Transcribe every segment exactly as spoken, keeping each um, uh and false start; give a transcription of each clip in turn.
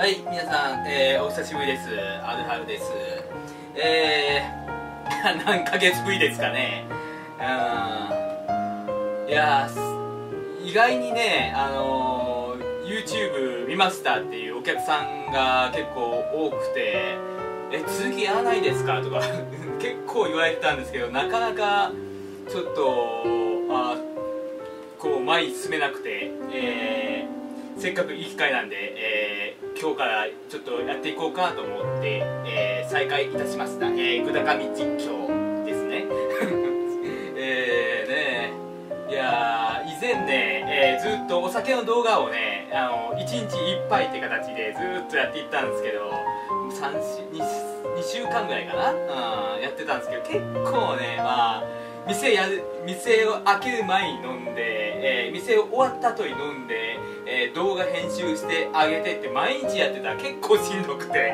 はい、皆さん、えー、お久しぶりです。アルハルです。えー、何ヶ月ぶりですかね。うん、いやー、意外にね、あのー、YouTube 見ましたっていうお客さんが結構多くて、え、続きやらないですかとか結構言われてたんですけど、なかなかちょっと、あこう前に進めなくて、えー、せっかくいい機会なんで、えー、今日からちょっとやっていこうかなと思って、えー、再開いたしました。えー、ぐだかみ実況ですね。えーねいやー以前ね、えー、ずっとお酒の動画をね、あのいちにちいっぱいって形でずっとやっていったんですけど、さんしゅう 2, にしゅうかんぐらいかな、うん、やってたんですけど、結構ね、まあ店やる店を開ける前に飲んで、えー、店を終わった後に飲んで、えー、動画編集してあげてって毎日やってたら結構しんどくて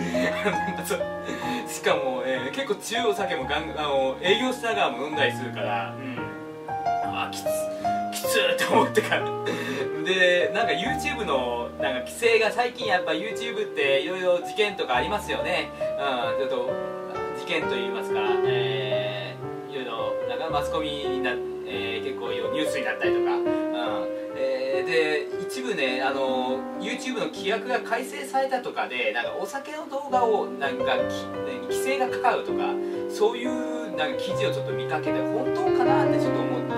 しかも、えー、結構強いお酒もガンあの営業しながらも飲んだりするから、うん、あきつきつーって思ってからで、なんか YouTube のなんか規制が最近やっぱ YouTube っていろいろ事件とかありますよね。うん、ちょっと事件といいますか、えー、いろいろなんかマスコミにな、えー、結構ニュースになったりとか、うんえー、で一部ね、あの YouTube の規約が改正されたとかで、なんかお酒の動画をなんか規制がかかるとか、そういうなんか記事をちょっと見かけて本当かなってちょっと思って、うん、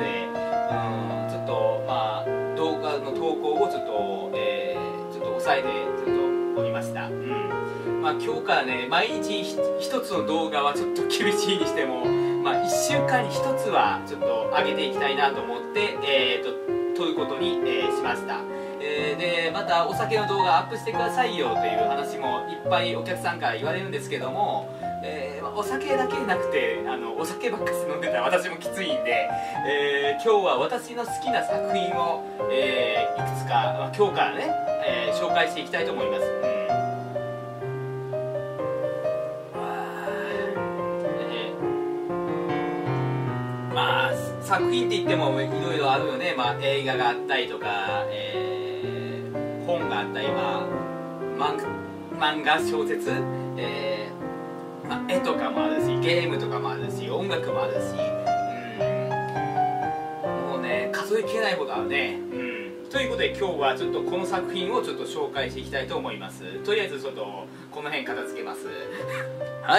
ちょっとまあ動画の投稿をちょっと、えー、ちょっと抑えてちょっとおりました。うんまあ、今日からね、毎日一つの動画はちょっと厳しいにしても、まあ、いっしゅうかんにひとつはちょっと上げていきたいなと思って、えー、と撮ることに、えー、しました。えー、でまたお酒の動画アップしてくださいよという話もいっぱいお客さんから言われるんですけども、えー、お酒だけなくて、あのお酒ばっかり飲んでたら私もきついんで、えー、今日は私の好きな作品を、えー、いくつか、まあ、今日からね、えー、紹介していきたいと思います。うんまあ、作品って言ってもいろいろあるよね。まあ、映画があったりとか、えー、本があったり、まあ、漫, 漫画小説、えーまあ、絵とかもあるし、ゲームとかもあるし、音楽もあるし、うんもうね数えきれないことあるね。うんということで今日はちょっとこの作品をちょっと紹介していきたいと思います。とりあえずちょっとこの辺片付けます。はい、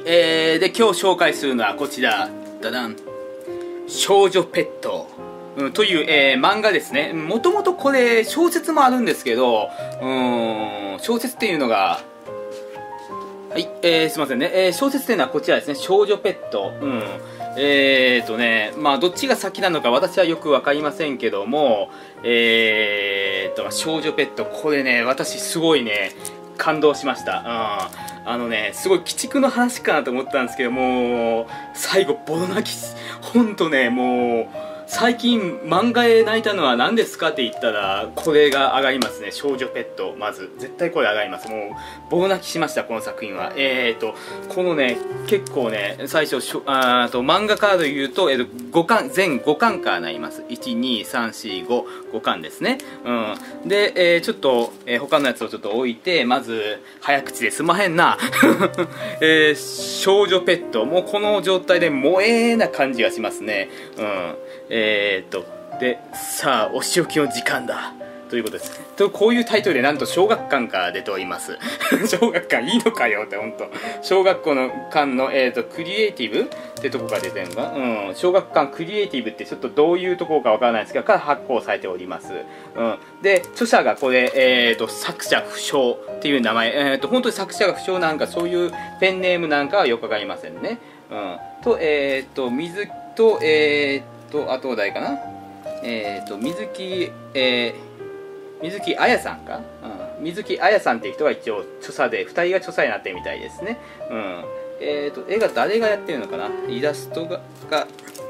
えー、で今日紹介するのはこちら、ダダン、少女ペット、うん、という、えー、漫画ですね。もともとこれ小説もあるんですけど、うーん小説っていうのがはい、えー、すいませんね、えー、小説っていうのはこちらですね、少女ペット。うんえーとねまあどっちが先なのか私はよく分かりませんけども、えーと少女ペット、これね私すごいね感動しました。うんあのねすごい鬼畜の話かなと思ったんですけども、最後ボロ泣き、ほんとねもう最近漫画で泣いたのは何ですかって言ったらこれが上がりますね。少女ペット、まず絶対これ上がります。もうボロ泣きしましたこの作品は。えーとこのね結構ね最初しょあと漫画からで言うと、えー、とごかん全ごかんからなります。いちにさんしご ごかんですね。うんで、えー、ちょっと、えー、他のやつをちょっと置いて、まず早口ですまへんな、えー、少女ペット、もうこの状態で萌えな感じがしますね。うんえー、っとでさあお仕置きの時間だということです。とこういうタイトルでなんと小学館から出ております小学館いいのかよって本当。小学校の館の、えー、とクリエイティブってとこが出てるのか、うん、小学館クリエイティブってちょっとどういうところかわからないですけどから発行されております。うん、で著者がこれ、えー、と作者不詳っていう名前、えー、と本当に作者が不詳なんかそういうペンネームなんかはよくわかりませんね。うん、とえっ、ー、と水とえーとあと誰かな、えーと水木、えー、水木彩さんか、うん、水木彩さんっていう人が一応著者でふたりが著者になってるみたいですね。うんえーと絵が誰がやってるのかな、イラストがが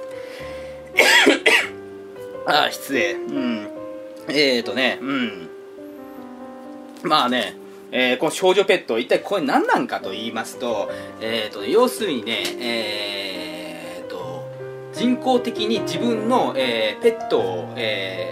ああ失礼。うんえーとねうんまあねえー、この少女ペット一体これ何なんかと言いますと、えーと要するにねえーと人工的に自分の、えー、ペットを、え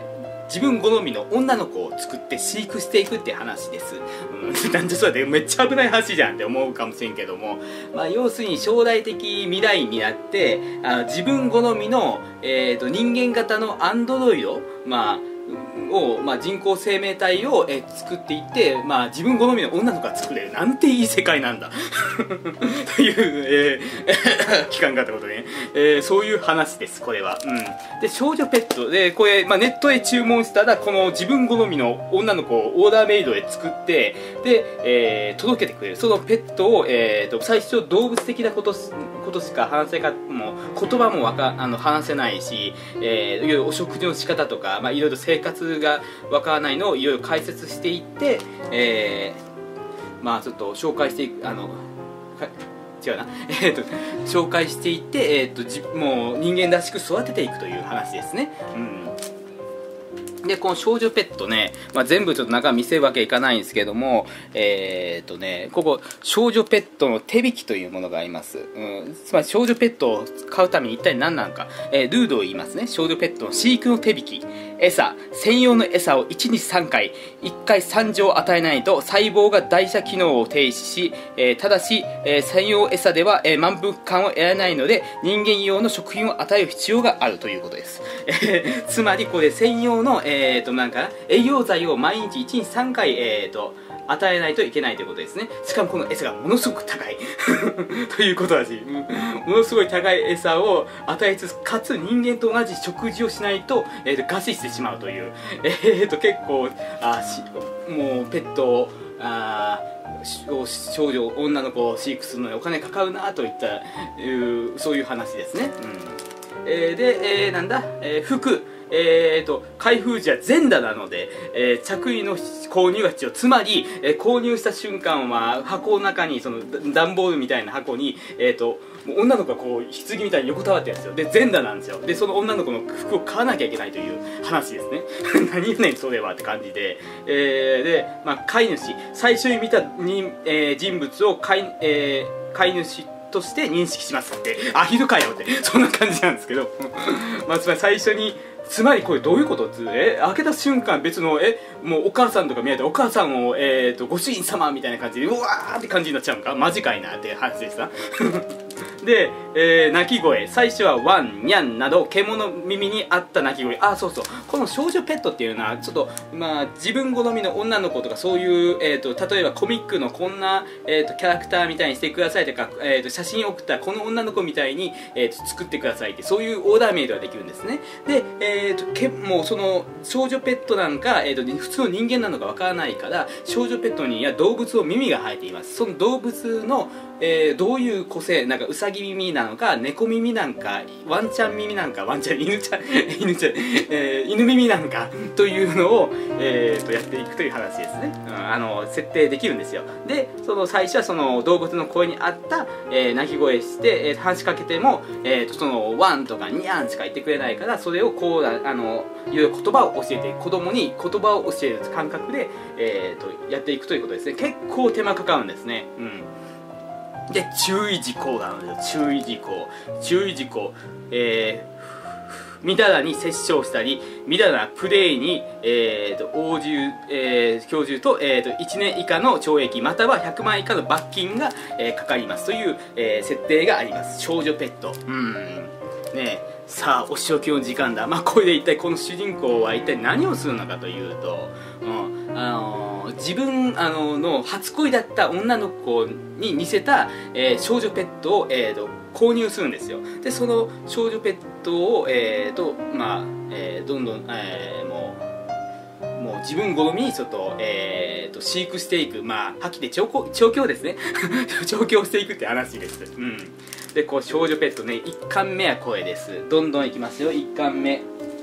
自分好みの女の子を作って飼育していくって話です、うん、なんでそうやってめっちゃ危ない話じゃんって思うかもしれんけども、まあ、要するに将来的未来になってあの自分好みの、えー、と人間型のアンドロイド、まあを、まあ、人工生命体を、え作っていって、まあ、自分好みの女の子が作れるなんていい世界なんだという、えー、期間がってことね、えー、そういう話ですこれは、うん、で少女ペットでこれ、まあ、ネットで注文したらこの自分好みの女の子をオーダーメイドで作ってで、えー、届けてくれるそのペットを、えー、と最初動物的なことことしか話せかも言葉もわかあの話せないし、えー、いろいろお食事の仕方とか、まあ、いろいろ生活がわからないのをいろいろ解説していって、えー、まあちょっと紹介していくあの違うな、えー、と紹介していって、えー、とじもう人間らしく育てていくという話ですね。うんでこの少女ペットね、まあ、全部ちょっと中見せるわけいかないんですけども、えー、っとねここ少女ペットの手引きというものがあります、うん、つまり少女ペットを飼うために一体何なのか、えー、ルールを言いますね。少女ペットの飼育の手引き、餌専用の餌をいちにちさんかいいっかいさんじょう与えないと細胞が代謝機能を停止し、えー、ただし、えー、専用餌では、えー、満腹感を得られないので人間用の食品を与える必要があるということです、えー、つまりこれ専用の、えーえーとなんか栄養剤を毎日いちにちさんかい、えーと与えないといけないということですね。しかもこの餌がものすごく高いということだし、ものすごい高い餌を与えつつかつ人間と同じ食事をしないと、えーと餓死してしまうという、えーと結構あしもうペットをあ少女女の子を飼育するのにお金かかるなといったいうそういう話ですね。うんえー、で、えー、なんだ、えー、服えーと開封時は全裸なので、えー、着衣の購入が必要。つまり、えー、購入した瞬間は箱の中にその段ボールみたいな箱に、えーともう女の子がこう棺みたいに横たわってるんですよ。で全裸なんですよ。でその女の子の服を買わなきゃいけないという話ですね何やねんそれはって感じで、えー、で、まあ、飼い主最初に見たに、えー、人物を飼い、えー、飼い主として認識しますってアヒルかよってそんな感じなんですけどまあつまり最初につまりこれどういうことってえ開けた瞬間別のえもうお母さんとか見えてお母さんを、えー、とご主人様みたいな感じでうわーって感じになっちゃうんかマジかいなって話でしたで、えー、鳴き声最初はワンニャンなど獣耳に合った鳴き声。あそうそうこの少女ペットっていうのはちょっとまあ自分好みの女の子とかそういう、えー、と例えばコミックのこんな、えー、とキャラクターみたいにしてくださいとか、えー、と写真送ったらこの女の子みたいに、えー、と作ってくださいってそういうオーダーメイドができるんですね。で、えー、とけもうその少女ペットなんか、えー、と普通の人間なのかわからないから少女ペットには動物の耳が生えています。その動物の、えー、どういう個性なんかウサギ耳なのか猫耳なんかワンちゃん耳なんかワンちゃん犬ちゃん犬ちゃん、えー、犬耳なんかというのを、えー、とやっていくという話ですね、うん、あの設定できるんですよ。でその最初はその動物の声に合った、えー、鳴き声して、えー、話しかけても、えー、とそのワンとかニャンしか言ってくれないからそれをこうあのいう言葉を教えて子供に言葉を教える感覚で、えー、とやっていくということですね。結構手間かかるんですね。うんで注意事項があるんですよ。注意事項注意事項えー、みだらに殺傷したりみだらなプレイに、えー、と応じる、えー、教授と、えー、といちねん以下の懲役またはひゃくまん以下の罰金が、えー、かかりますという、えー、設定があります。少女ペットうんねえさあお仕置きの時間だ。まあこれで一体この主人公は一体何をするのかというと、うんあのー、自分あのの初恋だった女の子に似せた、えー、少女ペットを、えー、と購入するんですよ。でその少女ペットを、えーとまあえー、どんどん、えー、もうもう自分好みにちょっと,、えー、と飼育していく、まあはっきり調教調教ですね調教していくって話です。うんでこう少女ペットねいっかんめは声です。どんどんいきますよ。いっかんめ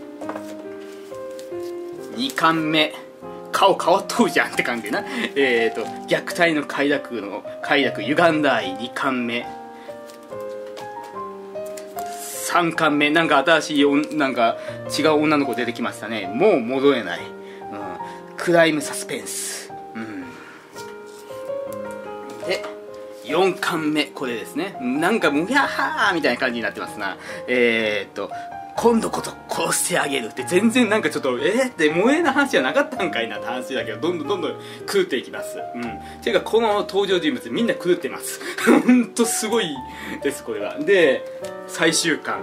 にかんめ顔変わっとるじゃんって感じでなえーと虐待の快楽の快楽歪んだ愛にかんめさんかんめなんか新しいおなんか違う女の子出てきましたね。もう戻れない、うん、クライムサスペンス、うん、でよんかんめこれですね。なんかムヒャッハーみたいな感じになってますな。えー、っと今度こそ殺してあげるって全然なんかちょっとえー、って萌えな話じゃなかったんかいなって話だけど、どんどんどんどん狂っていきます。うん。ていうかこの登場人物みんな狂ってます。ほんとすごいですこれは。で最終巻、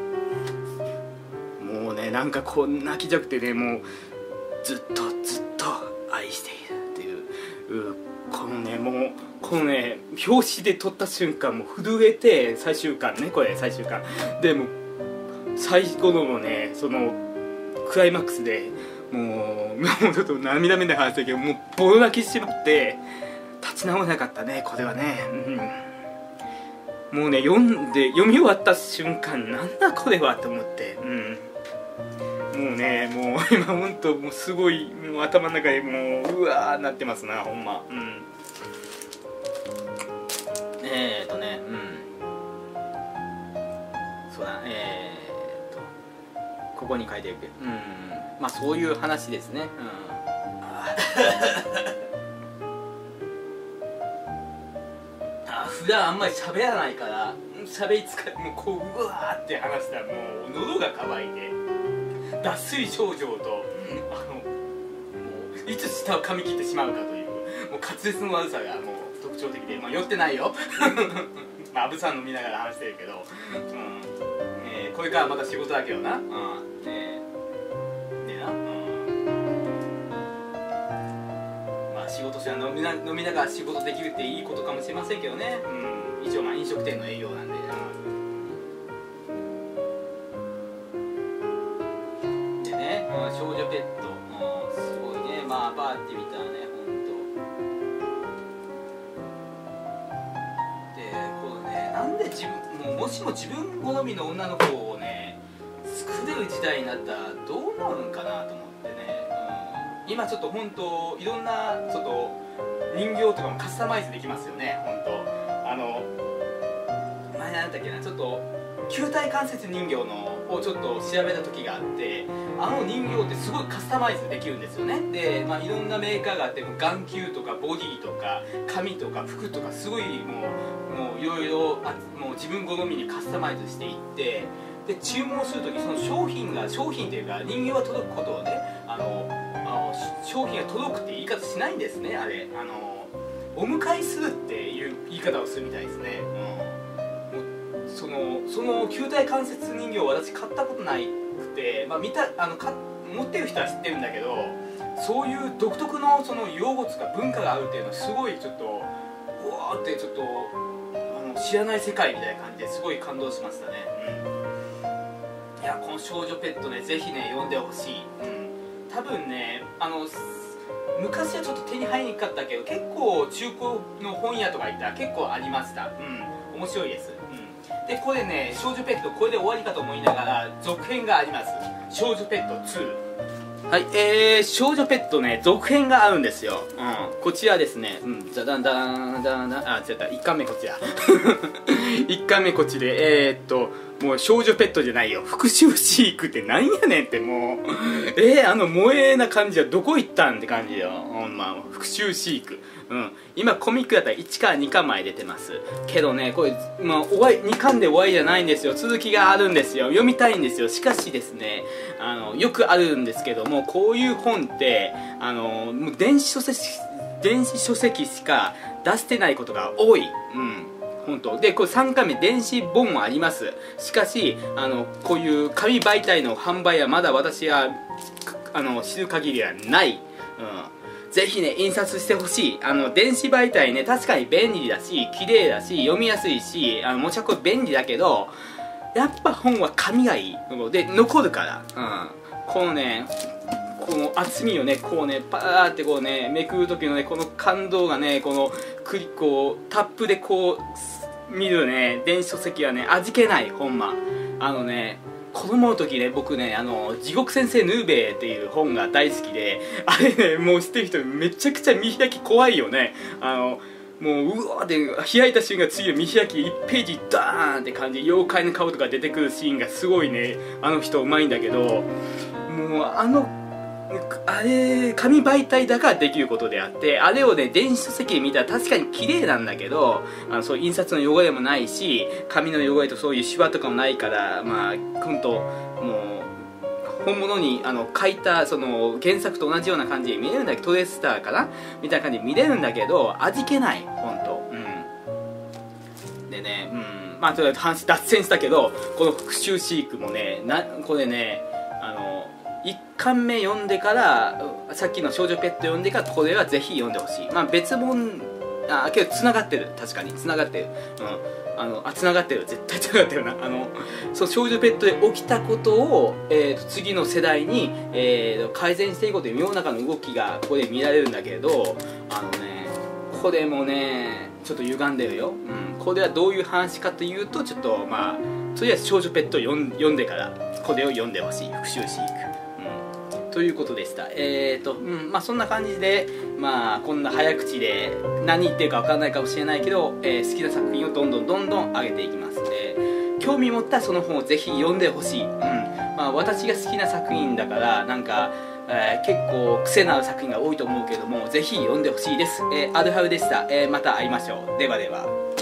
もうねなんかこんな気じゃくてね、もうずっとずっと愛しているっていう、このねもうこのね表紙で撮った瞬間もう震えて、最終巻ねこれ最終巻でもう最後のねそのクライマックスでもうもうちょっと涙目で話したけど、もうボロ泣きしてしまって立ち直れなかったねこれはね、うん、もうね読んで読み終わった瞬間なんだこれはと思って、うん、もうねもう今ほんともうすごいもう頭の中でもううわーなってますなほんま、うん、えーとねうんそうだえーここに書いてるけど、うん、まあそういう話ですね。うん、あ普段あんまり喋らないから喋りつかもうこううわーって話したらもう喉が渇いて脱水症状と、あのもういつ舌を噛み切ってしまうかというもう滑舌の悪さがもう特徴的で、まあ酔ってないよ。まあアブさん飲みながら話してるけど。うんこれからまた仕事だけどな、うん、ねえでな、うん、まあ仕事しな飲みな飲みながら仕事できるっていいことかもしれませんけどね、うん、一応まあ飲食店の営業なんで、うん、でね、うん、少女ペット、うん、すごいね、まあバーって見たらねほんとでこうねなんで自分もうもしも自分好みの女の子をね作れる時代になったらどうなるんかなと思ってね、うん、今ちょっと本当いろんなちょっと人形とかもカスタマイズできますよね本当あの前なんだっけなちょっと球体関節人形のをちょっと調べた時があって、あの人形ってすごいカスタマイズできるんですよね。で、まあ、いろんなメーカーがあっても眼球とかボディとか髪とか服とかすごいもうもういろいろもう自分好みにカスタマイズしていって、で注文する時その商品が商品というか人形が届くことをねあのあの商品が届くって言い方しないんですね。あれあのお迎えするっていう言い方をするみたいですね。うん、そのその球体関節人形を私買ったことないくて、まあ、見たあのか持ってる人は知ってるんだけど、そういう独特のその用語とか文化があるっていうのはすごいちょっとうわーってちょっとあの知らない世界みたいな感じですごい感動しましたね。うん、いやこの少女ペットねぜひね読んでほしい。うん、多分ねあの昔はちょっと手に入りにくかったけど結構中古の本屋とか行ったら結構ありました。うん、面白いです。うん、でこれね少女ペットこれで終わりかと思いながら続編があります。少女ペットツー。はい、えー、少女ペットね続編があるんですよ。うん、こちらですね。うん、じゃだんだんだんだんあ違ったいっかんめこちら。いっかんめこっちでえー、っともう少女ペットじゃないよ復讐飼育ってなんやねんってもうえー、あの萌えな感じはどこ行ったんって感じよ。ほんま復讐飼育。うん、今コミックだったらいちからにかんまで出てますけどねこれ、まあ、終わりにかんで終わりじゃないんですよ。続きがあるんですよ。読みたいんですよ。しかしですねあのよくあるんですけどもこういう本ってあのもう電子書籍電子書籍しか出してないことが多い。うん本当でこれさんかいめ電子本もあります。しかしあのこういう紙媒体の販売はまだ私はあの知る限りはない。うん、ぜひね印刷してほしい。あの電子媒体ね確かに便利だし綺麗だし読みやすいしあの持ち運び便利だけどやっぱ本は紙がいいで残るから、うん、このねこの厚みをねこうねパーってこうねめくる時のねこの感動がねこのクリこうタップでこう見るね電子書籍はね味気ないほんま。あのね子供の時ね僕ねあの地獄先生ヌーベイっていう本が大好きであれねもう知ってる人めちゃくちゃ見開き怖いよね。あのもううわーって開いた瞬間次は見開きいちページダーンって感じ妖怪の顔とか出てくるシーンがすごいねあの人うまいんだけどもうあのあれ紙媒体だからできることであって、あれをね電子書籍で見たら確かに綺麗なんだけど、あのそう印刷の汚れもないし、紙の汚れとそういうシワとかもないから、まあほんともう本物にあの書いたその原作と同じような感じで見れるんだけど、トレスターかなみたいな感じで見れるんだけど、味気ないほんと。うんでね、うんまあとりあえず話脱線したけど、この復讐シークもねなこれねあのいっかんめ読んでからさっきの少女ペット読んでからこれはぜひ読んでほしい。まあ別本あけど繋がってる、確かに繋がってる。うんあのあ繋がってる、絶対繋がってるな。あのそう少女ペットで起きたことを、えー、と次の世代に、えー、改善していこうという世の中の動きがここで見られるんだけど、あのねこれもねちょっと歪んでるよ。うん、これはどういう話かというと、ちょっとまあとりあえず少女ペットを読ん読んでからこれを読んでほしい、復讐シーク、うん、ということでした。えーと、うんまあそんな感じで、まあこんな早口で何言ってるか分かんないかもしれないけど、えー、好きな作品をどんどんどんどん上げていきます。えー、興味持ったらその本をぜひ読んでほしい。うんまあ、私が好きな作品だからなんかえー、結構癖のある作品が多いと思うけども、ぜひ読んでほしいです。えー、アルハルでした。えー、また会いましょう。ではでは。